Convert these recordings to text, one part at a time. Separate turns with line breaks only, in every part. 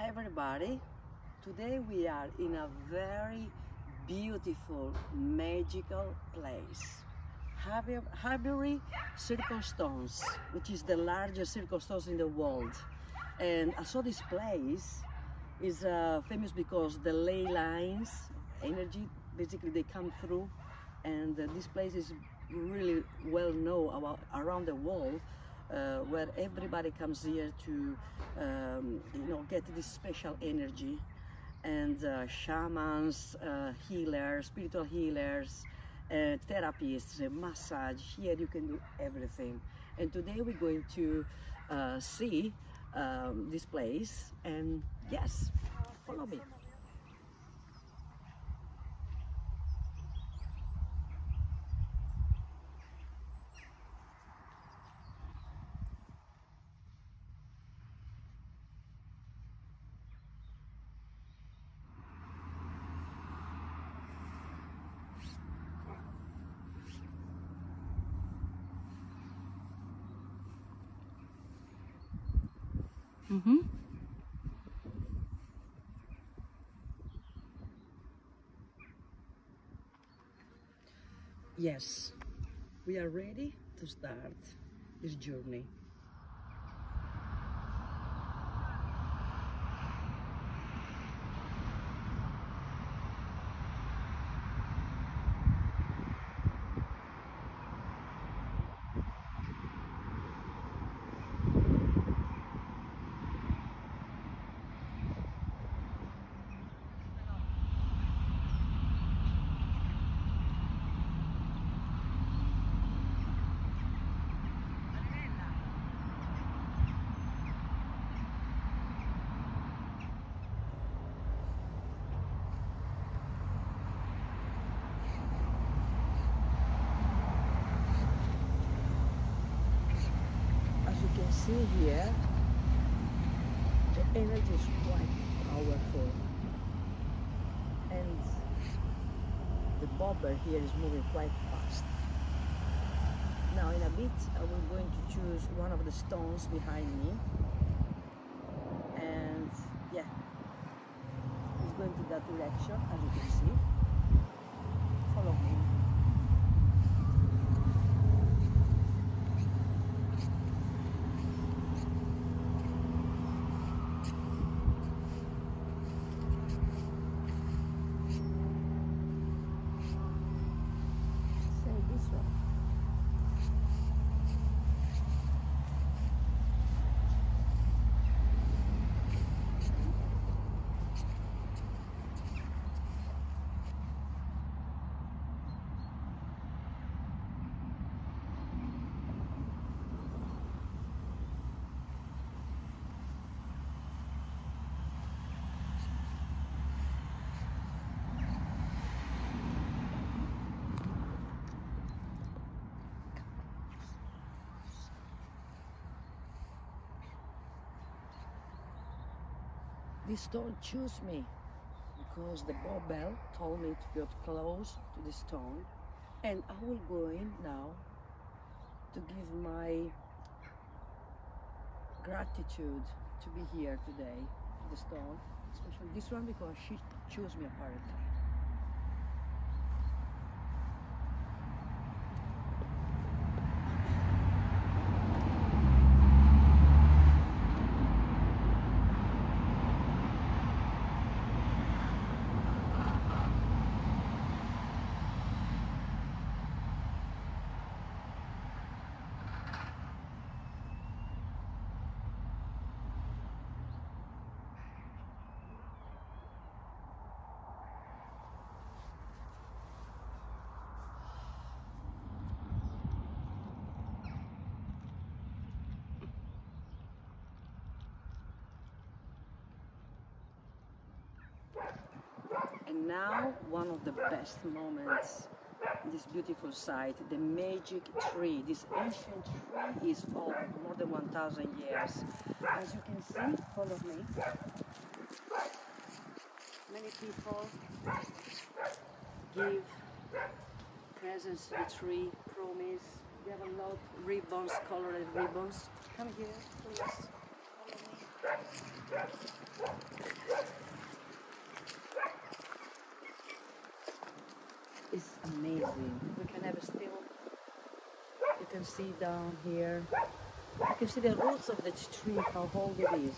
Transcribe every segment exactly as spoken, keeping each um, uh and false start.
everybody. Today we are in a very beautiful, magical place. Highbury Circlestones, which is the largest circlestones in the world. And also this place is uh, famous because the ley lines of energy, basically they come through, and uh, this place is really well known about, around the world, uh, where everybody comes here to um, you know, get this special energy. And uh, shamans, uh, healers, spiritual healers, uh, therapists, uh, massage. Here you can do everything. And today we're going to uh, see um, this place, and yes, follow me. Mm-hmm. Yes, we are ready to start this journey. As you can see here, the energy is quite powerful, and the bobber here is moving quite fast. Now in a bit uh, we're going to choose one of the stones behind me, and yeah, it's going to that direction, as you can see. Follow me. This stone chose me because the bobber told me to get close to the stone, and I will go in now to give my gratitude to be here today to the stone, especially this one because she chose me apparently. And now, one of the best moments in this beautiful site, the magic tree. This ancient tree is old, more than one thousand years. As you can see, follow me. Many people give presents to the tree, promise. We have a lot of ribbons, colored ribbons. Come here, please. Follow me. amazing. We can have a still. You can see down here. You can see the roots of the tree, how old it is.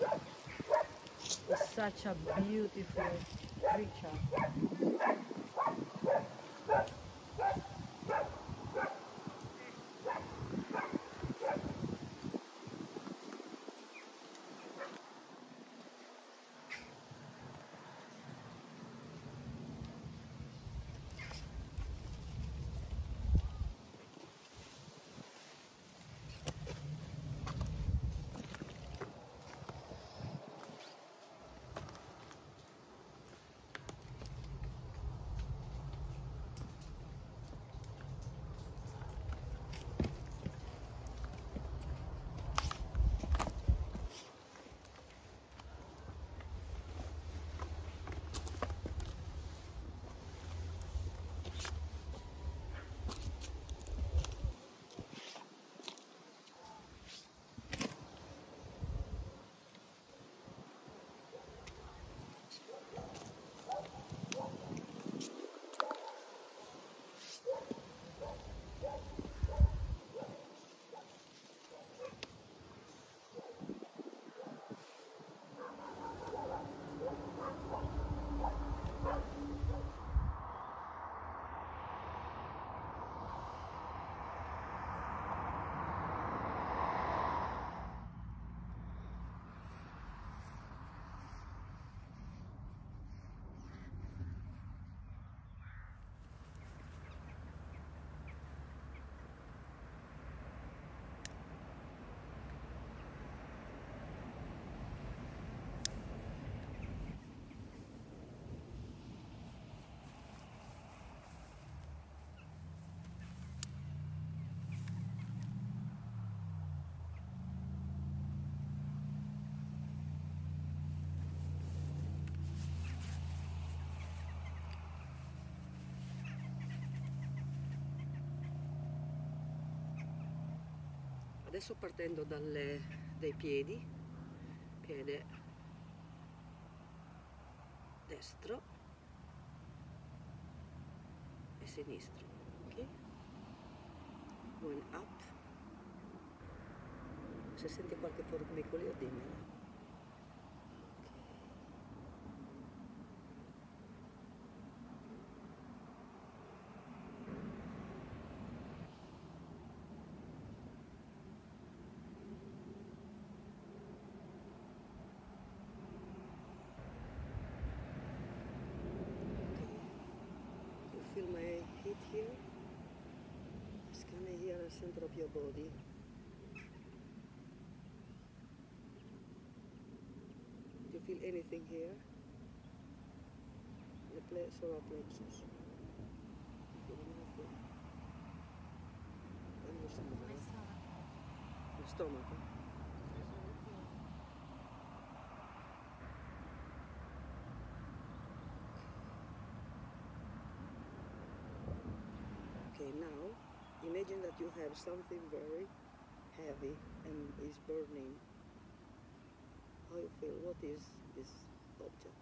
It's such a beautiful creature. Adesso partendo dalle, dai piedi, piede destro e sinistro, ok? Going up. Se senti qualche formicolio dimmelo. Feel my heat here. Scan here at the center of your body. Do you feel anything here? The ple solar plexus. Feel anything? And your stomach. Your stomach. Huh? Okay, now imagine that you have something very heavy and is burning. How you feel? What is this object?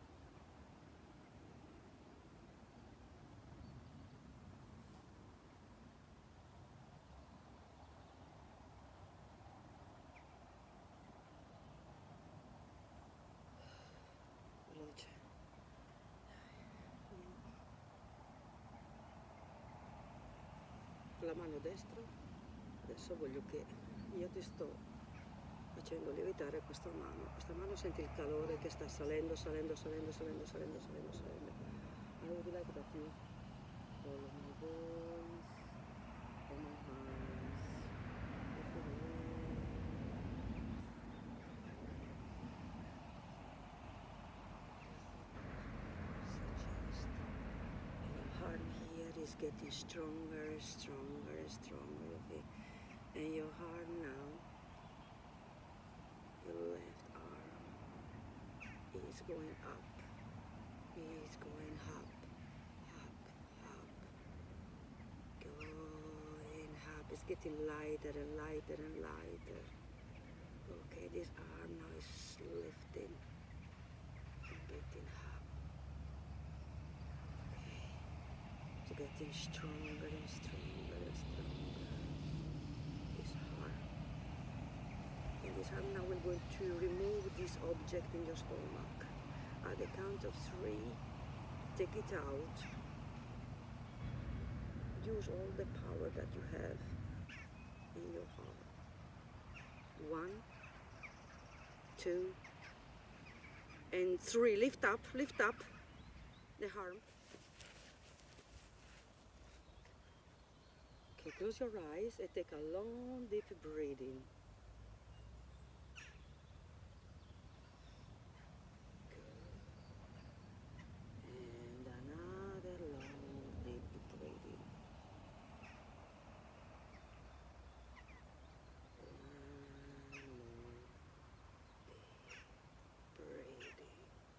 Veloce. La mano destra, adesso voglio che io ti sto facendo lievitare questa mano. Questa mano senti il calore che sta salendo, salendo, salendo, salendo, salendo, salendo, salendo. I would like that you follow my voice, follow my hands, lift it away. Suggest. And your heart here is getting stronger, stronger, stronger, okay? And your heart now, your left arm is going up, is going up, up, up, going up. It's getting lighter and lighter and lighter. Okay, this arm now is lifting and getting up. Okay, getting stronger and stronger and stronger. This arm. And this arm now we're going to remove this object in your stomach. At the count of three, take it out. Use all the power that you have in your heart. One, two, and three. Lift up, lift up the arm. Okay, close your eyes and take a long, deep breathing. And another long, deep breathing. One more deep breathing.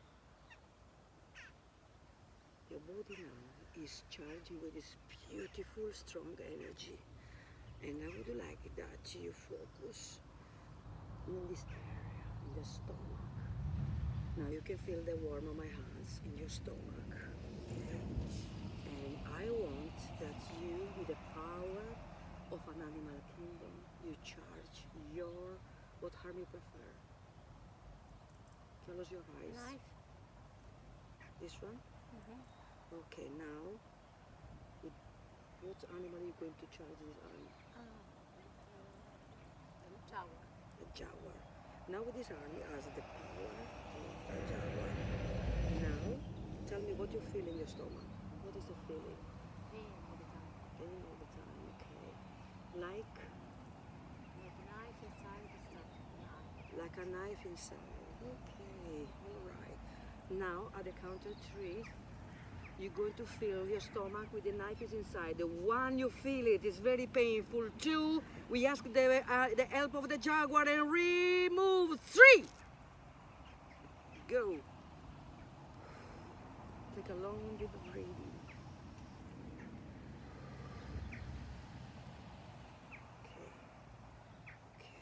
Your body now is charging with this beautiful, strong energy. And I would like that you focus in this area, in the stomach. Now you can feel the warmth of my hands in your stomach. And I want that you, with the power of an animal kingdom, you charge your, what arm you prefer. Close your eyes.
Knife.
This one?
Mm-hmm.
Okay, now, with what animal are you going to charge this arm?
Oh, uh, jaguar.
A jaguar. Now with this arm, it has the power of a jaguar. Now, tell me what you feel in your stomach. What is the feeling?
Pain all the time.
Pain all the time, okay. Like?
Like a knife inside the stomach.
Like a knife inside. Okay, all right. Now, at the count of three, you're going to feel your stomach with the knife is inside. The one you feel it is very painful. Two, we ask the, uh, the help of the jaguar and remove. Three. Go. Take a long deep breathing. Okay. Okay.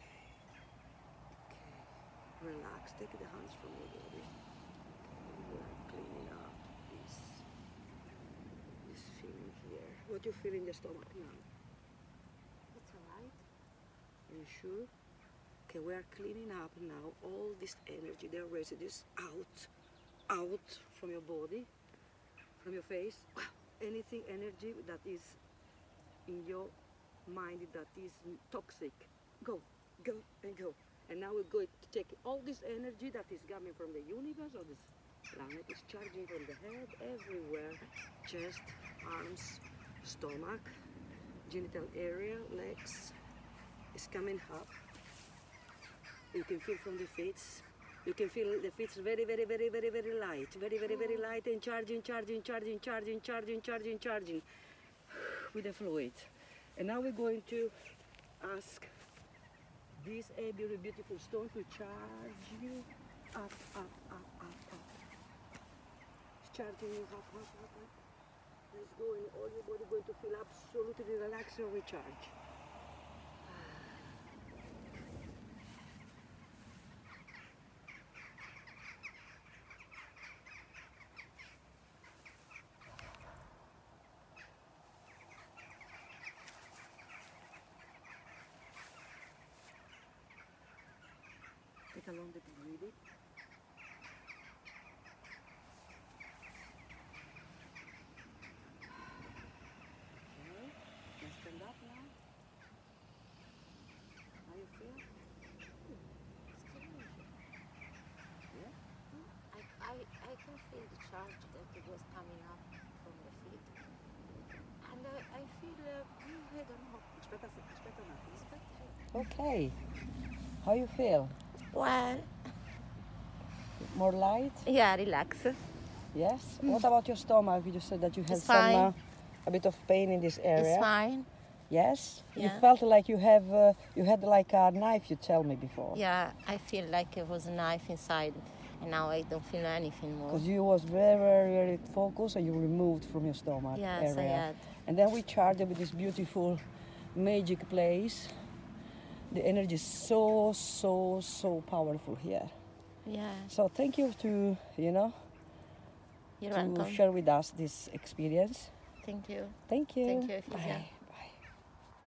Okay. Relax. Take the hands from your body. We are cleaning up this. This feeling here. What you feel in the stomach now?
It's alright.
Are you sure? Okay, we are cleaning up now all this energy, the residues out, out from your body, from your face. Anything energy that is in your mind that is toxic. Go, go, and go. And now we're going to take all this energy that is coming from the universe or this planet is charging from the head everywhere, chest, arms, stomach, genital area, legs. It's coming up. You can feel from the feet. You can feel the feet very, very, very, very, very light, very, very, very light, and charging, charging, charging, charging, charging, charging, charging with the fluid. And now we're going to ask this a very beautiful stone to charge you up, up, up, up, up. It's charging you up, up, up, up. Let's go, and all your body going to feel absolutely relaxed and recharge. Take a long deep breathing. Okay, let's stand up now. How you feel? Yeah?
I, I, I can feel the charge that it was coming up from the feet. And I, I feel, uh, I don't know.
Aspetta, aspetta un attimo. Okay. How you feel?
Well,
More light?
yeah, relax.
Yes. What about your stomach? You said that you had
It's
some
fine.
uh, a bit of pain in this area.
It's fine.
Yes. You
Yeah.
felt like you have uh, you had like a knife. You tell me before.
Yeah, I feel like it was a knife inside, and now I don't feel anything more.
Because you was very, very, very focused and you removed from your stomach
Yes, I
area.
had.
And then we charged it with this beautiful magic place. The energy is so, so, so powerful here.
Yeah,
So thank you to, you know,
you're
to
welcome.
share with us this experience.
Thank you.
Thank you.
Thank you, Ephesian.
Bye.